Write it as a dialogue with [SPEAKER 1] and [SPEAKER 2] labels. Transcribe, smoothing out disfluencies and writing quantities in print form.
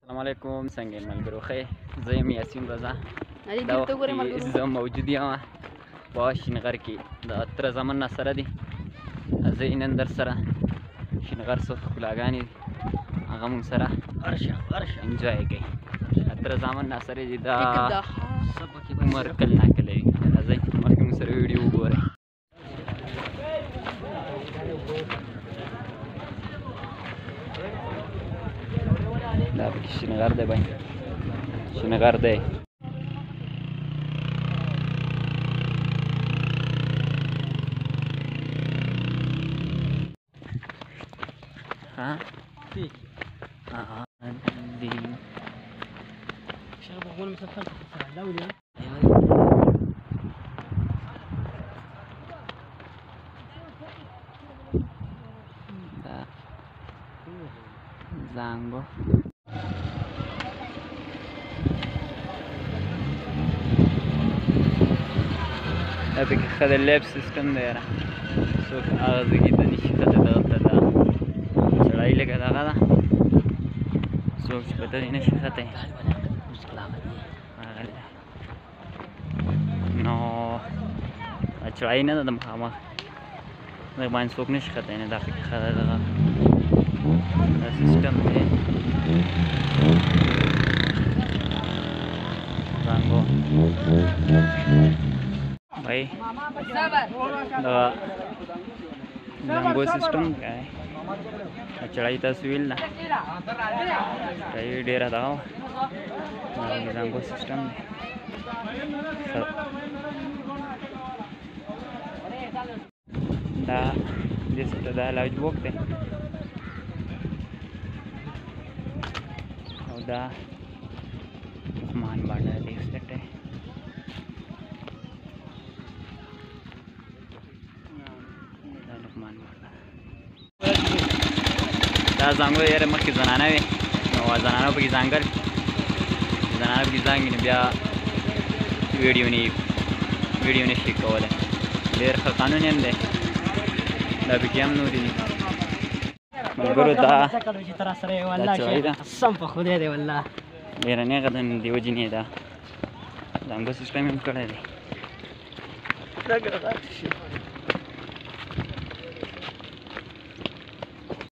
[SPEAKER 1] السلام علیکم څنګه ملګرو ښه زه یم یاسین رضا دا وخت زه موجود یم په شینغر کې د تره زامن سره دي زه یې نن در سره شینغر څه ښکلاګانې دي هغه موږ سره انجوای کوي تره زامن سره دي دا عمر کله ناکله وي راځئ مخکې موږ سره ویډیو وګورئ دا پکې شینغر دی بھائی شینغر دی ها دی شغل بقول مسافر لا ولا زانگو دا پکې ښه د لیب سیسټم دی یاره څوک هغه ځګي ته نشي ښځه دغه ته ده چړایي لږه دغه ده څوک چې په دغې نشي ښتی نو دا چړایي نه ده د مخامخ دغه باندې څوک نشي ښتی نه دا پکې ښه ده دغه دا سیسټم دی زانګو भाई जंगो सिस्टम क्या है चढ़ाई तस्वीर ना चढ़ाई डेरा था जंगो सिस्टम दा जिस दा लाइट बोकते और दा मान बांधा देख सकते हैं دا زنګو یاره مخکې زنانه وې نو زنانه پکې ځانګړ زنانه پکې ځانګړي نو بیا ویډیو نه شي کولی ډېر ښه قانون هم دی دا پکې هم نورې دي ملګرو دا چړۍ ده ډېره نیغه ده نو دې وجې نه دا زنګو سیسټم هم کړی دی